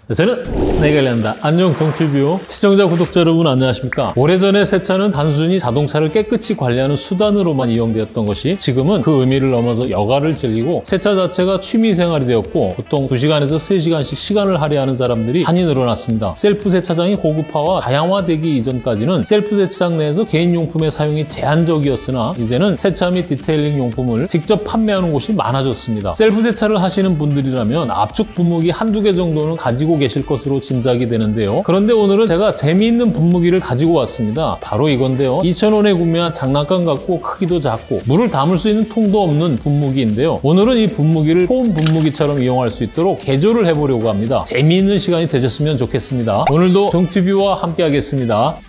저는 내가 관련다. 안녕 동티뷰 시청자 구독자 여러분 안녕하십니까? 오래전에 세차는 단순히 자동차를 깨끗이 관리하는 수단으로만 이용되었던 것이 지금은 그 의미를 넘어서 여가를 즐기고 세차 자체가 취미생활이 되었고 보통 2시간에서 3시간씩 시간을 할애하는 사람들이 많이 늘어났습니다. 셀프 세차장이 고급화와 다양화되기 이전까지는 셀프 세차장 내에서 개인용품의 사용이 제한적이었으나 이제는 세차 및 디테일링 용품을 직접 판매하는 곳이 많아졌습니다. 셀프 세차를 하시는 분들이라면 압축 분무기 한두 개 정도는 가지고 계실 것으로 짐작이 되는데요. 그런데 오늘은 제가 재미있는 분무기를 가지고 왔습니다. 바로 이건데요. 2,000원에 구매한 장난감 같고 크기도 작고 물을 담을 수 있는 통도 없는 분무기인데요. 오늘은 이 분무기를 폼 분무기처럼 이용할 수 있도록 개조를 해보려고 합니다. 재미있는 시간이 되셨으면 좋겠습니다. 오늘도 동티뷰와 함께 하겠습니다.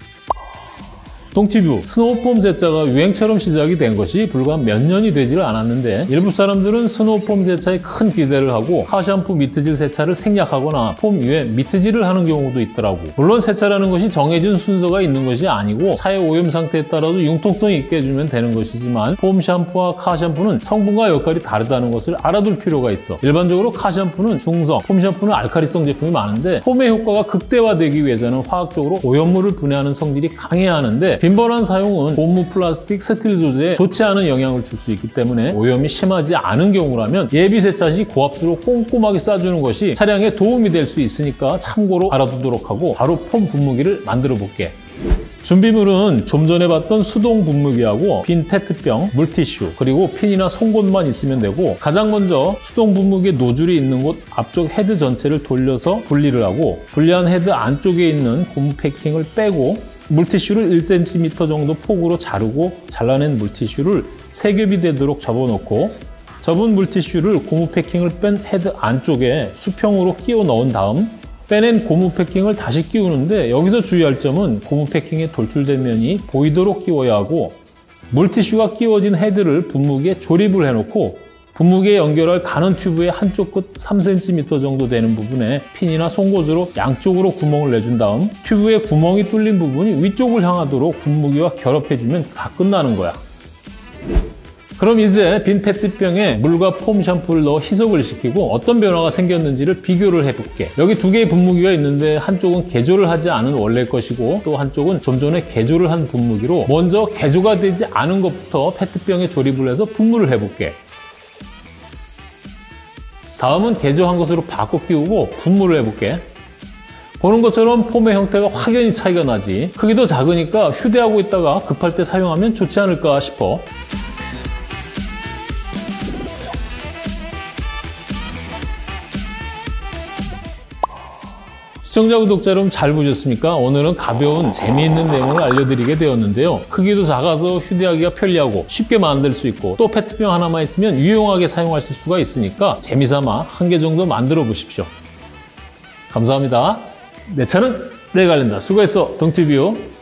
동티뷰, 스노우폼 세차가 유행처럼 시작이 된 것이 불과 몇 년이 되지를 않았는데 일부 사람들은 스노우폼 세차에 큰 기대를 하고 카샴푸 미트질 세차를 생략하거나 폼 위에 미트질을 하는 경우도 있더라고. 물론 세차라는 것이 정해진 순서가 있는 것이 아니고 차의 오염 상태에 따라서 융통성 있게 해주면 되는 것이지만 폼 샴푸와 카 샴푸는 성분과 역할이 다르다는 것을 알아둘 필요가 있어. 일반적으로 카 샴푸는 중성, 폼 샴푸는 알카리성 제품이 많은데 폼의 효과가 극대화되기 위해서는 화학적으로 오염물을 분해하는 성질이 강해야 하는데 빈번한 사용은 고무, 플라스틱, 스틸 소재에 좋지 않은 영향을 줄 수 있기 때문에 오염이 심하지 않은 경우라면 예비 세차 시 고압수로 꼼꼼하게 쏴주는 것이 차량에 도움이 될 수 있으니까 참고로 알아두도록 하고 바로 폼 분무기를 만들어 볼게. 준비물은 좀 전에 봤던 수동 분무기하고 빈 페트병, 물티슈, 그리고 핀이나 송곳만 있으면 되고 가장 먼저 수동 분무기 노즐이 있는 곳 앞쪽 헤드 전체를 돌려서 분리를 하고 분리한 헤드 안쪽에 있는 고무 패킹을 빼고 물티슈를 1cm 정도 폭으로 자르고 잘라낸 물티슈를 3겹이 되도록 접어놓고 접은 물티슈를 고무 패킹을 뺀 헤드 안쪽에 수평으로 끼워 넣은 다음 빼낸 고무 패킹을 다시 끼우는데 여기서 주의할 점은 고무 패킹의 돌출된 면이 보이도록 끼워야 하고 물티슈가 끼워진 헤드를 분무기에 조립을 해놓고 분무기에 연결할 가는 튜브의 한쪽 끝 3cm 정도 되는 부분에 핀이나 송곳으로 양쪽으로 구멍을 내준 다음 튜브에 구멍이 뚫린 부분이 위쪽을 향하도록 분무기와 결합해주면 다 끝나는 거야. 그럼 이제 빈 페트병에 물과 폼 샴푸를 넣어 희석을 시키고 어떤 변화가 생겼는지를 비교를 해볼게. 여기 두 개의 분무기가 있는데 한쪽은 개조를 하지 않은 원래 것이고 또 한쪽은 좀 전에 개조를 한 분무기로 먼저 개조가 되지 않은 것부터 페트병에 조립을 해서 분무를 해볼게. 다음은 개조한 것으로 바꿔 끼우고 분무를 해볼게. 보는 것처럼 폼의 형태가 확연히 차이가 나지. 크기도 작으니까 휴대하고 있다가 급할 때 사용하면 좋지 않을까 싶어. 시청자, 구독자 여러분 잘 보셨습니까? 오늘은 가벼운 재미있는 내용을 알려드리게 되었는데요. 크기도 작아서 휴대하기가 편리하고 쉽게 만들 수 있고 또 페트병 하나만 있으면 유용하게 사용하실 수가 있으니까 재미삼아 한 개 정도 만들어 보십시오. 감사합니다. 내 차는 내가 관련다. 수고했어, 동티뷰.